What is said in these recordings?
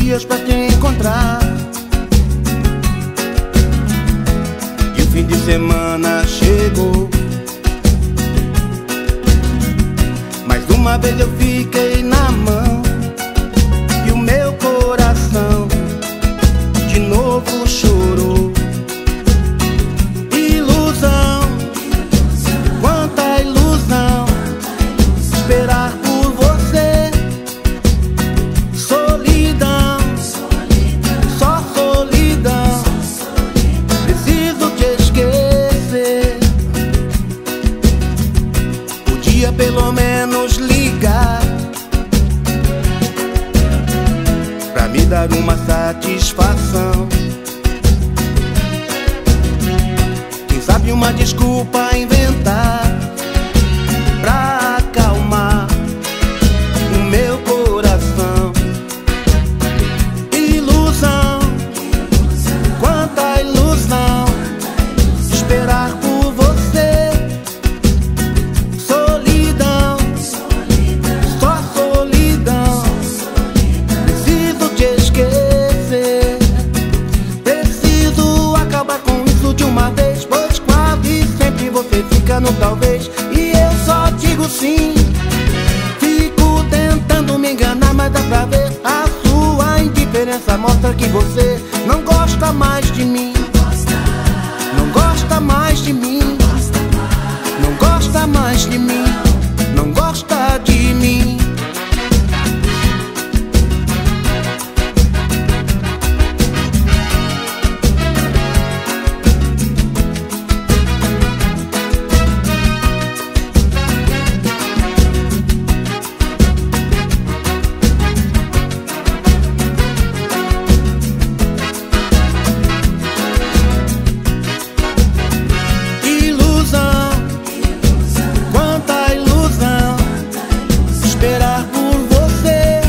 dias pra te encontrar, e o fim de semana chegou. Mais uma vez eu fiquei na mão, e o meu coração de novo chorou. Ilusão, quanta ilusão, esperar por você. Solidão, só solidão, preciso te esquecer. Podia pelo menos ligar pra me dar uma satisfação. Quem sabe uma desculpa inventar pra acalmar o meu coração. Ilusão, quanta ilusão, esperar por você. Solidão, só solidão, preciso te esquecer. Preciso acabar com isso de uma vez, pois quase sempre você fica no talvez, e eu só digo sim. Fico tentando me enganar, mas dá pra ver a sua indiferença mostra que você não gosta mais de mim. Não gosta mais de mim. Não gosta mais de mim. Não gosta de mim. Ilusão, quanta ilusão, esperar por você.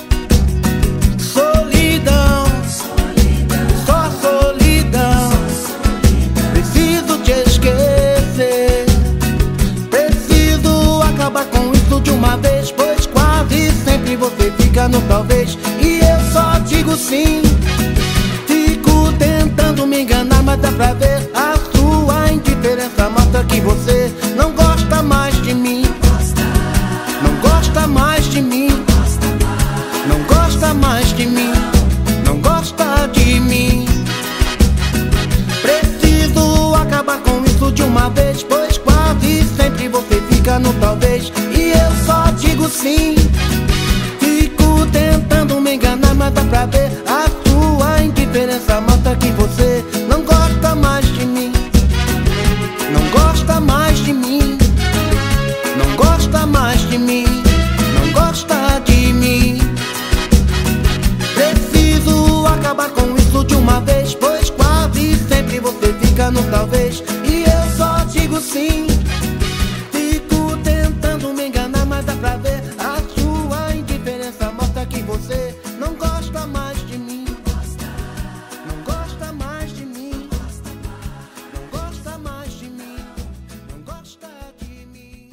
Solidão, só solidão, preciso te esquecer. Preciso acabar com isso de uma vez, pois quase sempre você fica no talvez, e eu só digo sim. Fico tentando me enganar, mas dá pra ver a sua indiferença mostra que você não gosta mais de mim. Não gosta mais de mim. Não gosta mais de mim. Não gosta de mim. Preciso acabar com isso de uma vez, pois quase sempre você fica no talvez, e eu só digo sim. Fico tentando me enganar, mas dá pra ver a sua indiferença mostra que você não gosta mais de mim. Não gosta mais de mim. Não gosta mais de mim. Não gosta de mim. Preciso acabar com isso de uma vez, pois quase sempre você fica no talvez, e eu só digo sim. Fico tentando me enganar, mas dá pra ver a sua indiferença mostra que você não gosta mais de mim. Não gosta mais de mim. Não gosta mais de mim. Não gosta de mim.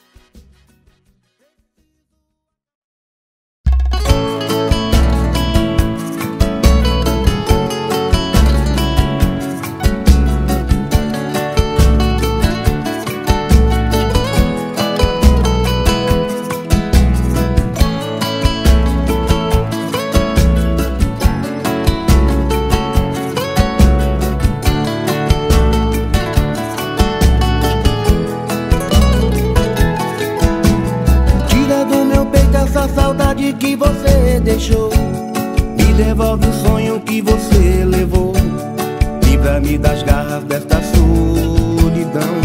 Tira do meu peito essa saudade que você deixou, me devolve o sonho que você levou, livra-me das garras desta solidão.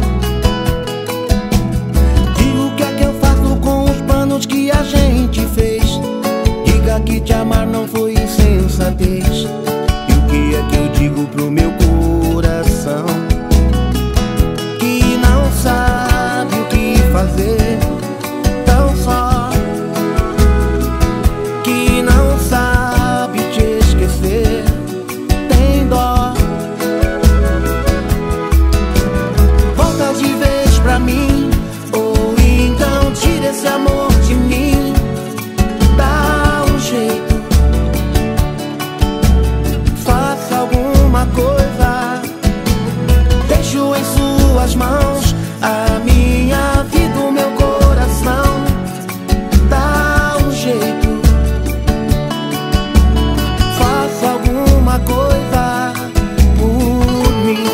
Diga o que é que eu faço com os planos que a gente fez. Diga que te amar não foi insensatez. E o que é que eu digo pro meu coração, que não sabe o que fazer, tão só, que não sabe te esquecer, tem dó. Volta de vez pra mim, ou então tira esse amor de mim. Dá um jeito, tuas mãos a minha vida, o meu coração. Dá um jeito, faça alguma coisa por mim.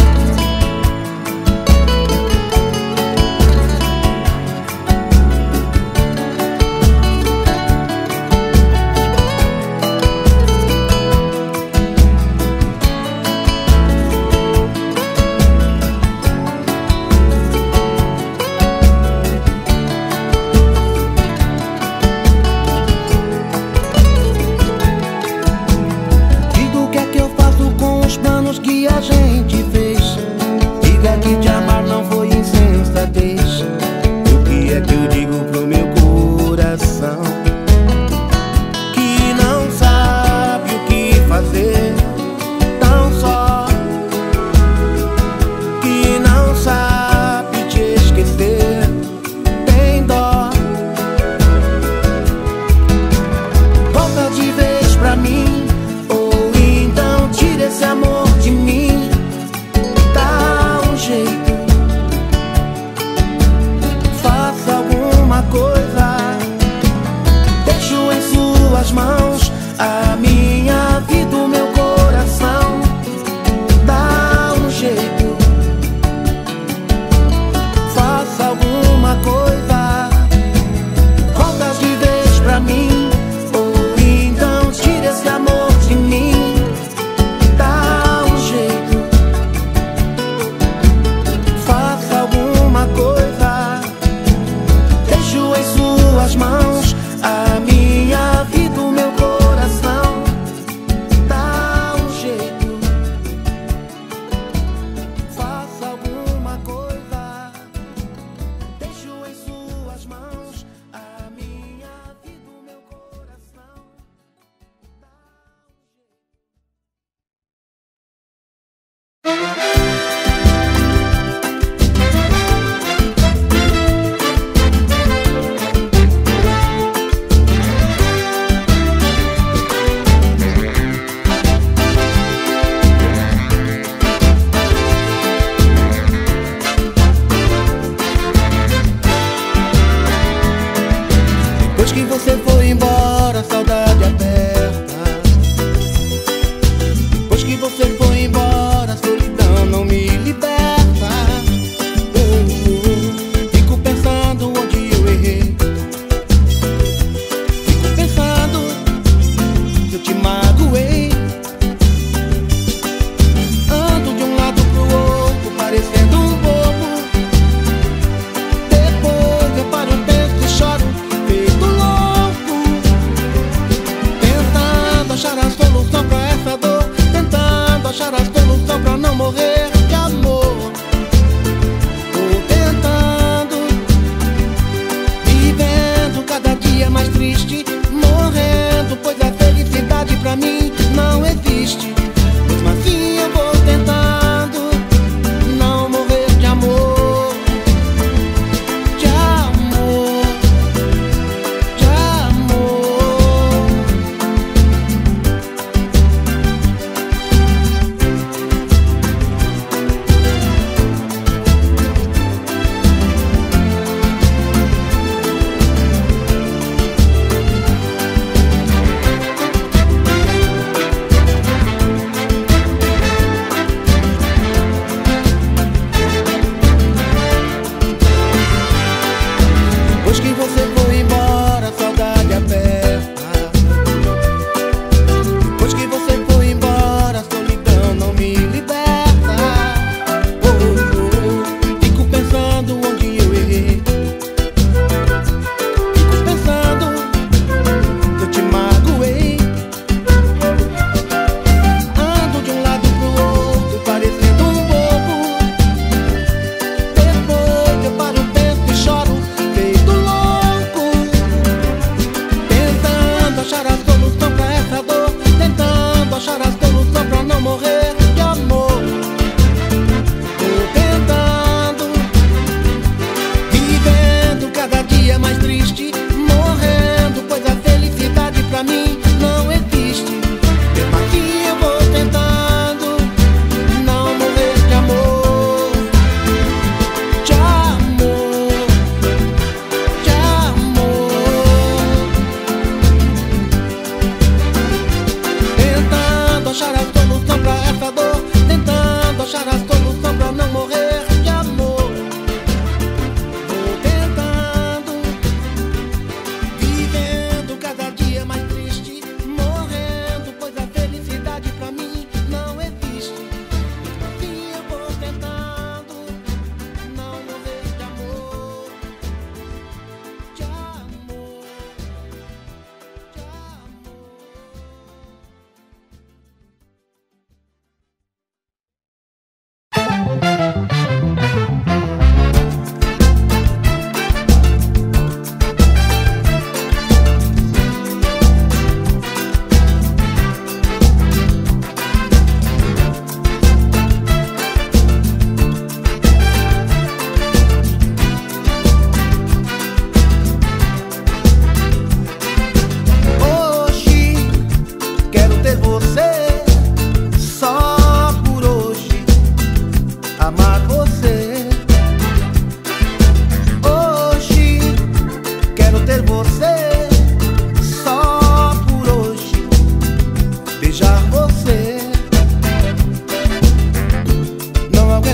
Que a gente fez, diga que te amar não foi insensatez. O que é que eu digo pro meu coração, que não sabe o que fazer, tão só, que não sabe te esquecer, tem dó. Volta de vez pra mim, ou então tira esse amor de mim. Dá um jeito,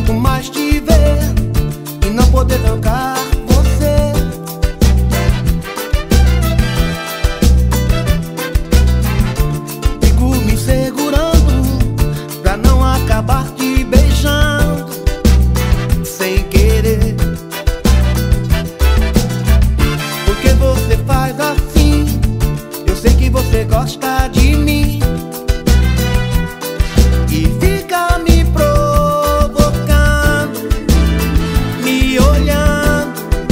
aguento mais te ver e não poder tocar você. Fico me segurando pra não acabar te beijando sem querer. Porque você faz assim, eu sei que você gosta de mim e fica me provocando, me olhando,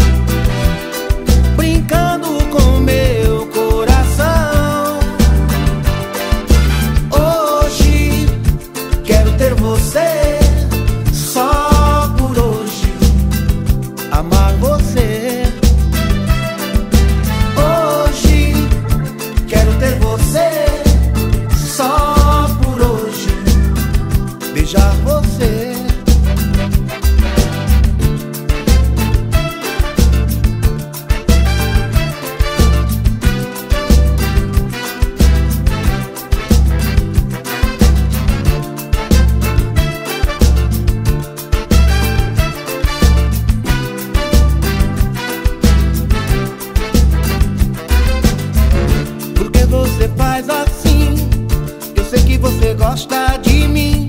brincando com meu coração. Hoje quero ter você, só por hoje, amar você. Hoje quero ter você, só por hoje, beijar você. Porque você faz assim, eu sei que você gosta de mim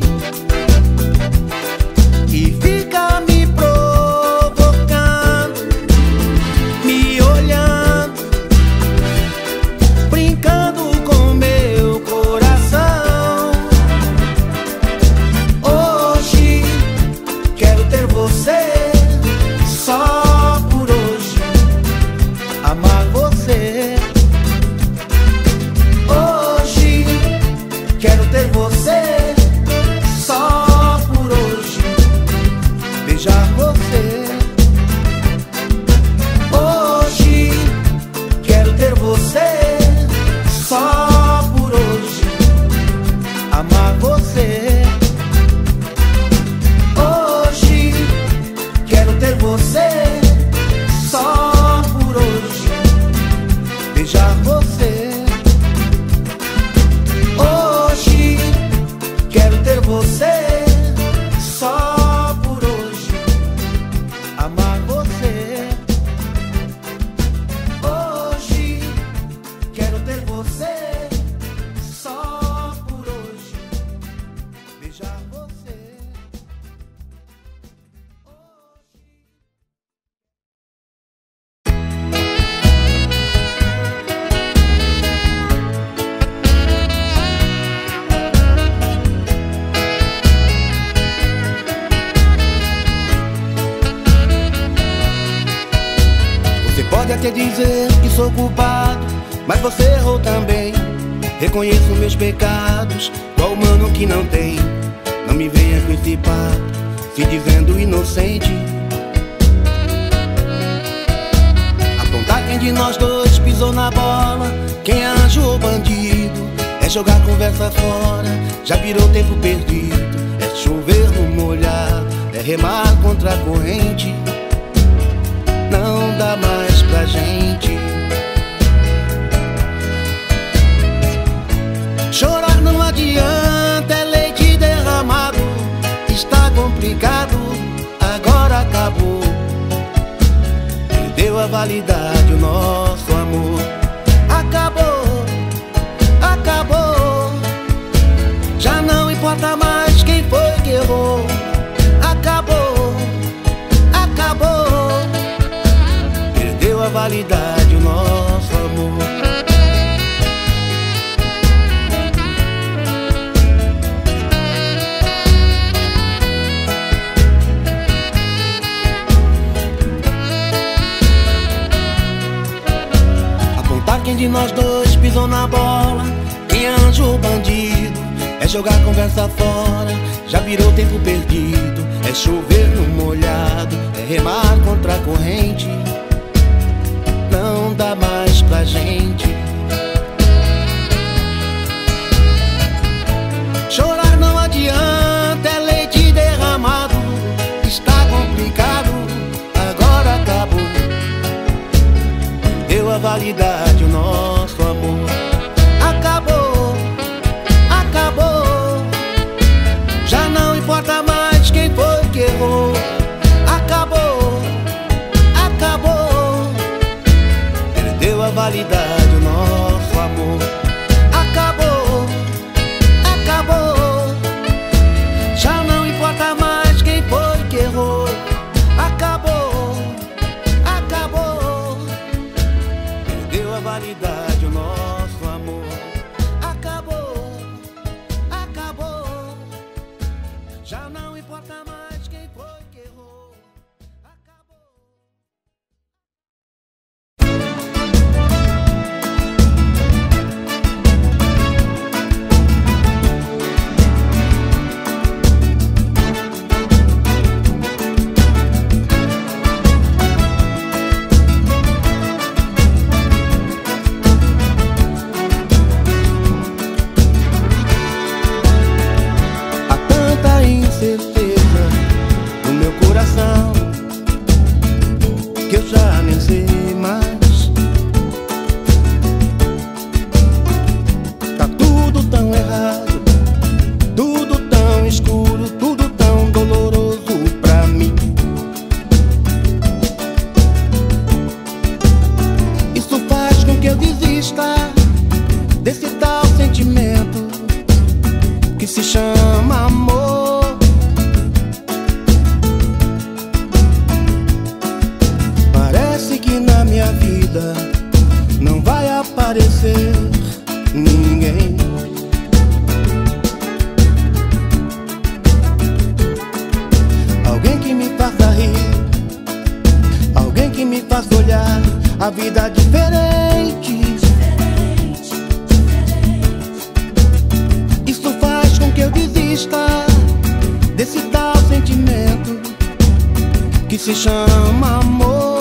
e fica me provocando, me olhando, brincando com meu coração. Hoje quero ter você, só por hoje, amar você. Hoje quero ter você, só por hoje, beijar você. Hoje quero ter você, só por hoje, amar você. Hoje quero ter você, só por hoje, beijar você. Hoje quero ter você, só por hoje, amar você. Hoje quero ter você, só por hoje, beijar você. Você pode até dizer que sou culpado, mas você errou também. Reconheço meus pecados, qual humano que não tem? Não me venha com esse papo, se dizendo inocente. Apontar quem de nós dois pisou na bola, quem é anjo ou bandido, é jogar conversa fora, já virou tempo perdido. É chover no molhado, é remar contra a corrente. Não dá mais pra gente. Chorar não adianta, é leite derramado. Está complicado, agora acabou. Perdeu a validade o nosso amor. Acabou, acabou. Já não importa mais quem foi que errou. Acabou, acabou. Perdeu a validade o nosso amor. Apontar quem de nós dois pisou na bola, quem é anjo ou bandido, é jogar conversa fora, já virou tempo perdido. É chover no molhado, é remar contra a corrente. Não dá mais pra gente. Chorar não adianta, é leite derramado. Está complicado, agora acabou. Deu a validade o nosso amor. Acabou, acabou. Já não importa mais quem foi que errou. importa mais quem foi que errou. Acabou. Certeza no meu coração que eu já nem sei mais. Tá tudo tão errado, tudo tão escuro, tudo tão doloroso pra mim. Isso faz com que eu desista desse tal sentimento que se chama amor. Que na minha vida não vai aparecer ninguém. Alguém que me faça rir, alguém que me faça olhar a vida diferente. Isso faz com que eu desista desse tal sentimento que se chama amor.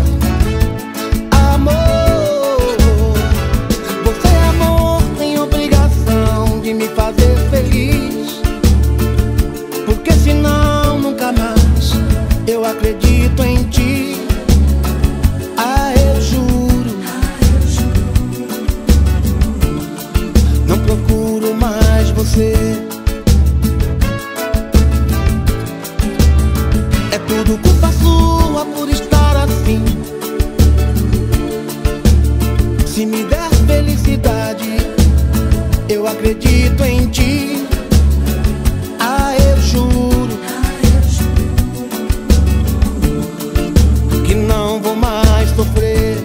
Me fazer feliz, porque senão nunca mais eu acredito em ti. Ah, eu juro, não procuro mais você. É tudo culpa sua por estar assim. Se me der felicidade, eu acredito em ti. Ah, eu juro que não vou mais sofrer.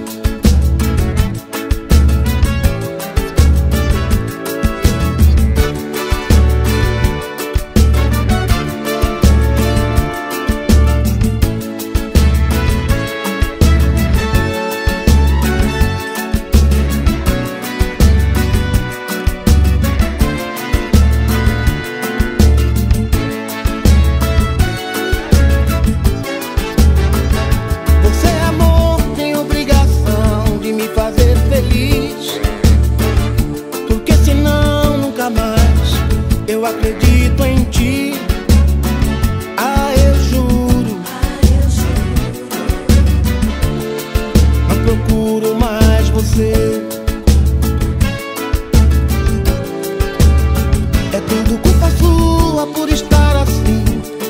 Eu acredito em ti. Ah, eu juro, não procuro mais você. É tudo culpa sua por estar assim.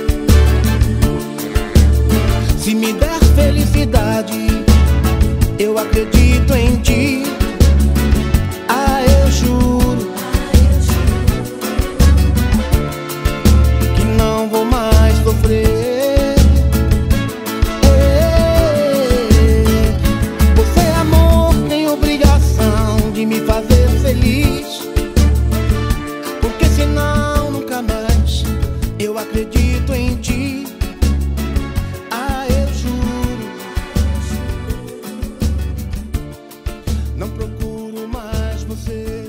Se me der felicidade, eu acredito em ti. Ah, eu juro que não vou mais sofrer. Você, amor, tem obrigação de me fazer feliz, porque senão nunca mais eu acredito em ti. Ah, eu juro, não procuro mais você.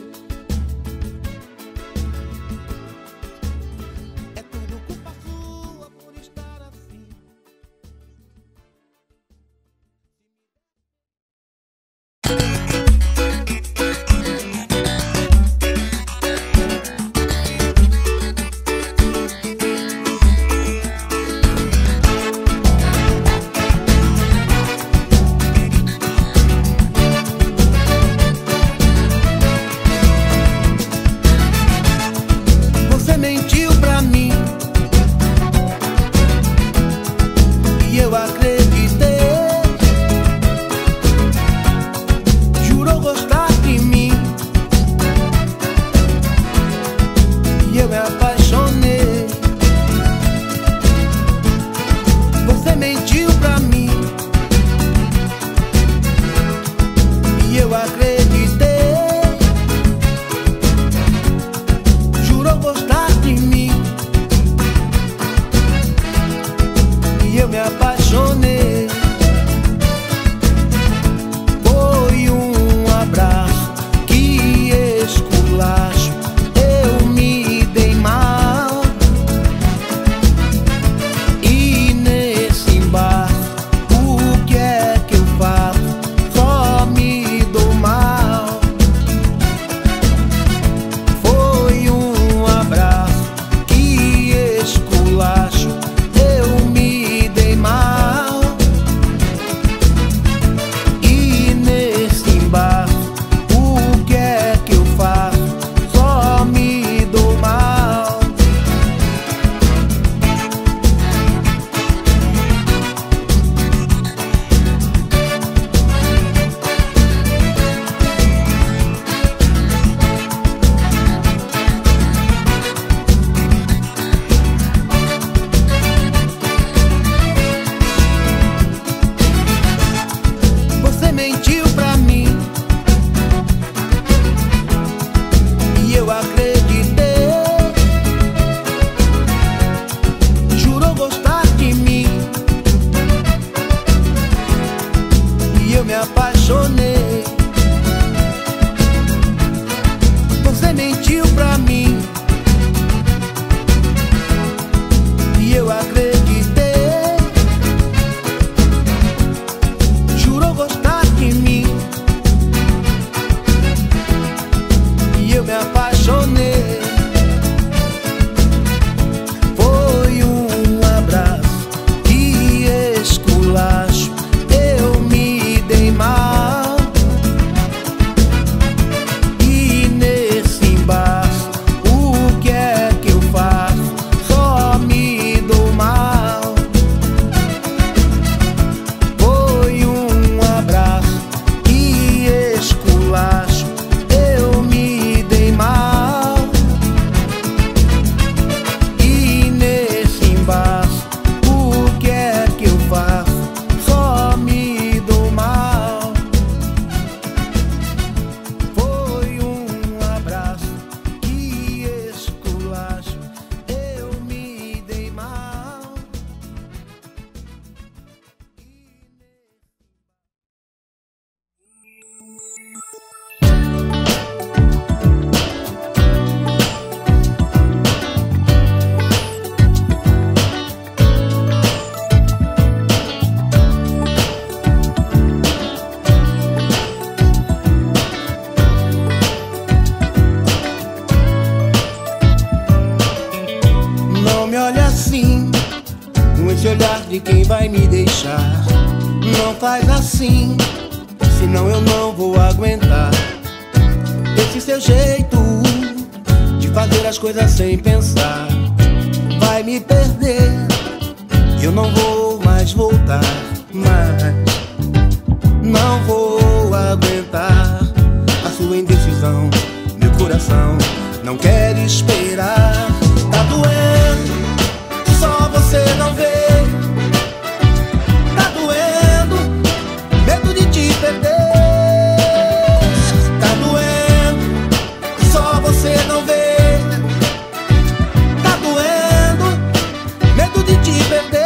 É tudo culpa sua por estar assim. Você mentiu pra mim e eu acreditei. Jurou gostar de mim e eu me apaixonei. Você mentiu pra mim e eu acreditei. Jurou gostar de mim esse olhar de quem vai me deixar. Não faz assim, senão eu não vou aguentar. Esse seu jeito de fazer as coisas sem pensar vai me perder, eu não vou mais voltar. Mas não vou aguentar a sua indecisão. Meu coração não quer esperar. Tá doendo, só você não vê. Tá doendo, medo de te perder. Tá doendo, só você não vê. Tá doendo, medo de te perder.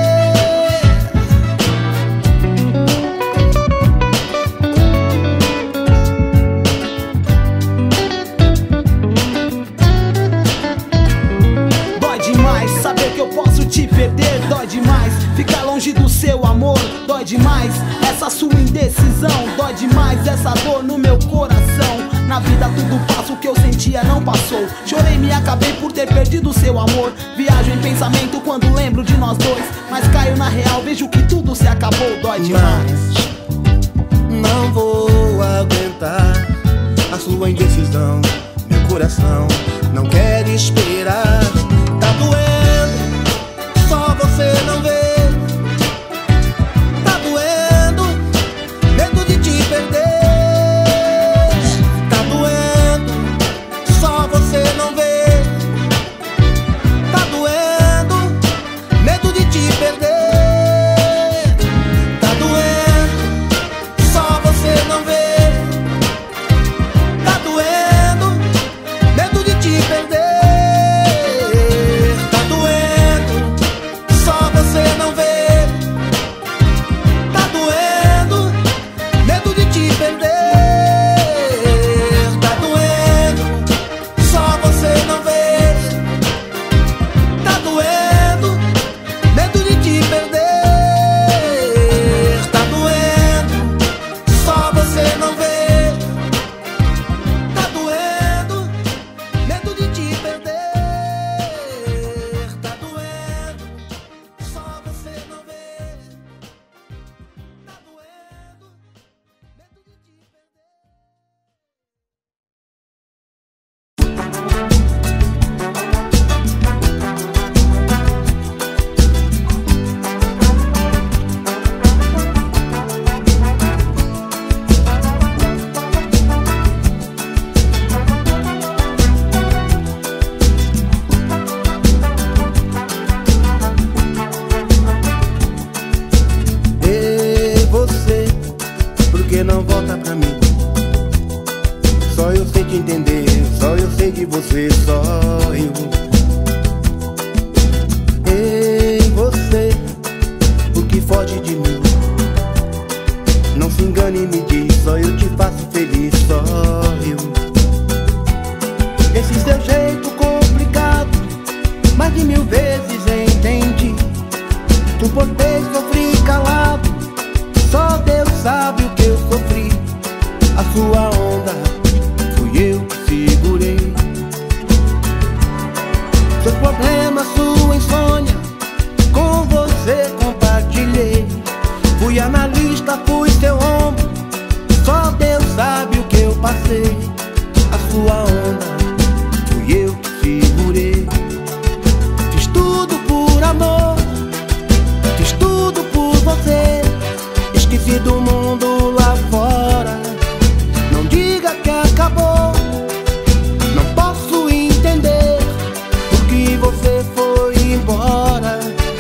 Te perder dói demais, ficar longe do seu amor dói demais, essa sua indecisão dói demais, essa dor no meu coração. Na vida tudo passa, o que eu sentia não passou. Chorei, me acabei por ter perdido seu amor. Viajo em pensamento quando lembro de nós dois, mas caio na real, vejo que tudo se acabou. Dói demais. Mas não vou aguentar a sua indecisão. Meu coração não quer esperar. Tá doendo, só você não vê. Tá doendo, medo de te perder. Tá doendo, só você não vê. Tá doendo, medo de te perder. Tá doendo, só você não vê. Tá doendo, medo de te perder. Não volta pra mim. Só eu sei te entender, só eu sei de você, só eu. Ei, você, o que foge de mim? Não se engane e me diz, só eu te faço feliz, só eu. Esse seu jeito complicado, mais de 1000 vezes entendi. Suportei, sofri calado, só Deus sabe o que eu sofri. A sua onda fui eu que segurei. Seus problemas, sua insônia, com você compartilhei. Fui analista, fui seu ombro, só Deus sabe o que eu passei. A sua onda fui eu que segurei. Fiz tudo por amor, fiz tudo por você. Esqueci do mundo lá fora. Não diga que acabou. Não posso entender por que você foi embora.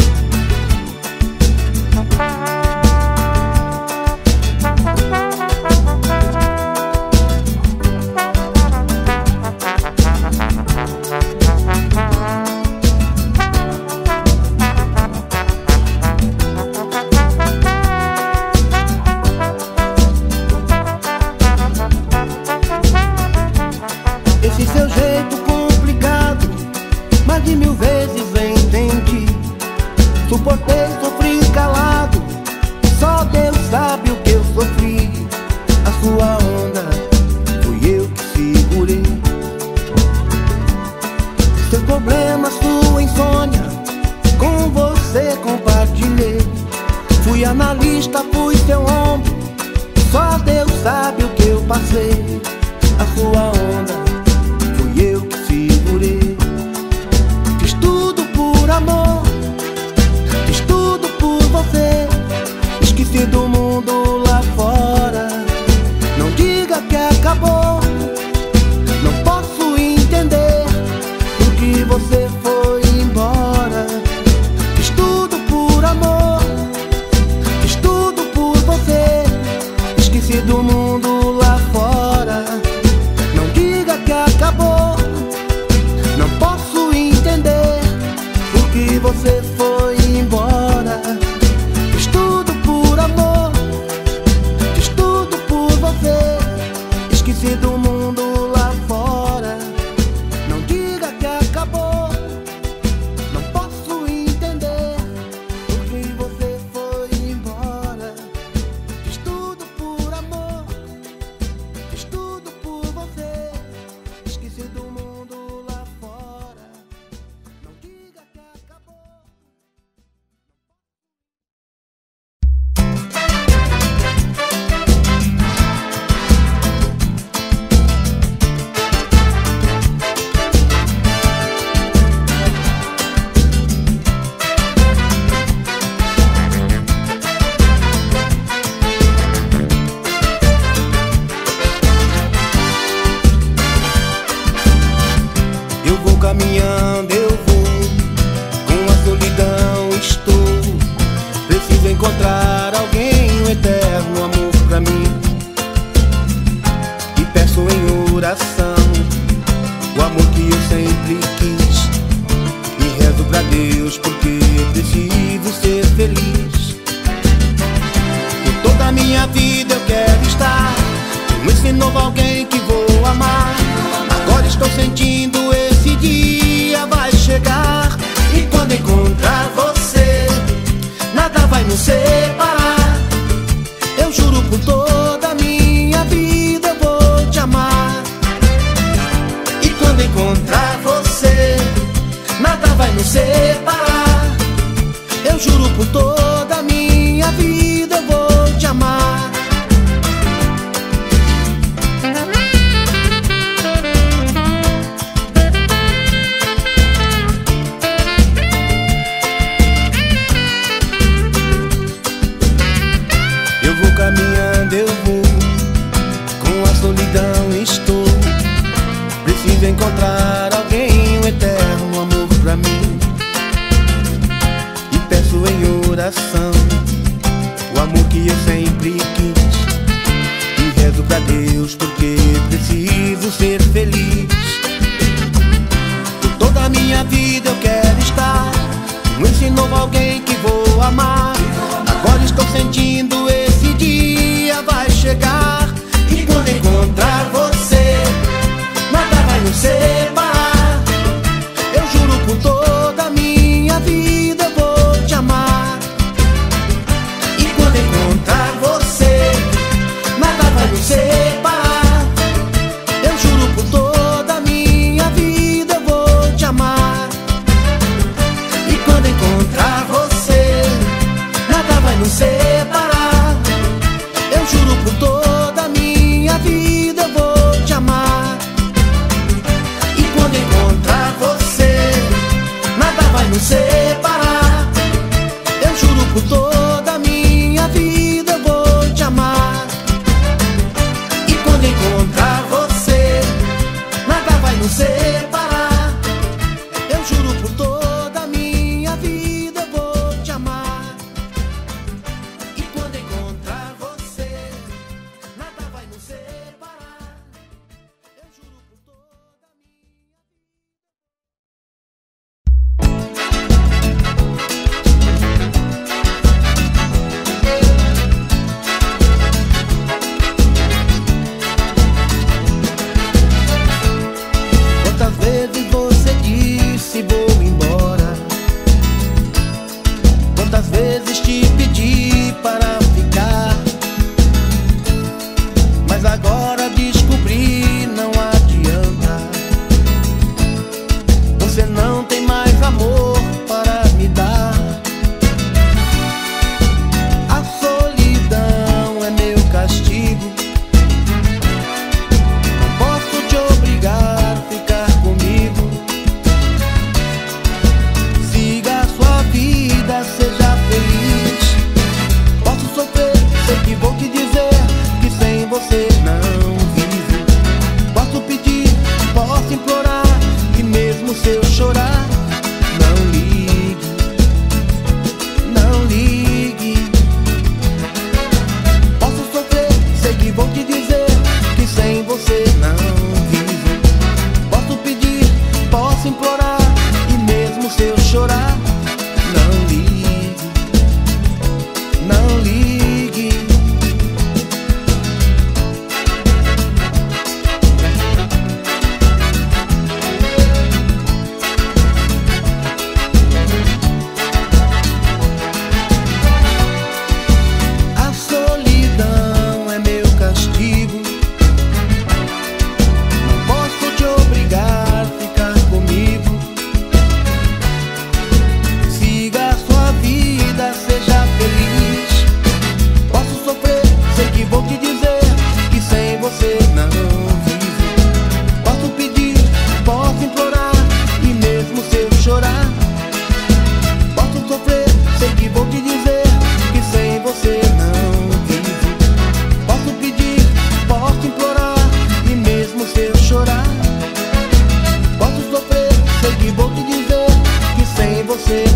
Esse seu jeito complicado, mais de 1000 vezes entendi. Suportei, sofri calado, só Deus sabe o que eu sofri. A sua onda fui eu que segurei. Seus problemas, sua insônia, com você você compartilhei. Fui analista, fui seu ombro, só Deus sabe o que eu passei. A sua onda fui eu que segurei. Fiz tudo por amor, fiz tudo por você. Esqueci do mundo lá fora. Não diga que acabou, não posso entender por que você foi embora. Fiz tudo por amor, fiz tudo por você. Esqueci do mundo lá fora. Não diga que acabou, não posso entender por que você foi embora. Fiz tudo por amor, fiz tudo por você. Esqueci do mundo lá fora. Não diga que acabou, não posso entender por que você foi embora. Fiz tudo por amor, fiz tudo por você. Esqueci do mundo lá fora. Não diga que acabou. Eu vou caminhando, eu vou, com a solidão estou. Preciso encontrar alguém, um eterno amor pra mim. E peço em oração o amor que eu sempre quis. E rezo pra Deus porque preciso ser feliz. Por toda a minha vida eu quero estar com esse novo alguém que vou amar. Agora estou sentindo esse dia vai chegar. E quando encontrar você, nada vai nos separar. Eu juro por toda a minha vida eu vou te amar. E quando encontrar você, nada vai nos separar. Eu juro por toda a minha vida eu vou te amar. Eu vou caminhando, eu vou, com a solidão estou. Preciso encontrar alguém, um eterno amor pra mim. E peço em oração o amor que eu sempre quis. E rezo pra Deus porque preciso ser feliz. Por toda a minha vida eu quero estar com esse novo alguém que vou amar. Agora estou sentindo esse dia vai chegar. E quando encontrar você, nada vai nos separar. Eu juro por toda a minha vida eu vou te amar. E quando encontrar você, nada vai nos separar. Eu juro por toda a minha vida eu vou te amar. E quando encontrar você, nada vai nos separar. Eu juro por toda a minha vida eu vou te amar. E quando encontrar você, nada vai nos separar. Eu juro por toda a minha vida eu vou te amar. E quando encontrar você, nada vai nos separar. Eu juro por toda a minha vida eu vou te amar. E quando encontrar você, nada vai nos separar. Eu juro por toda a minha Quantas vezes você disse vou embora? Quantas vezes te pedi para ficar? Mas agora descobri, não adianta. Você não tem mais amor para me dar. você.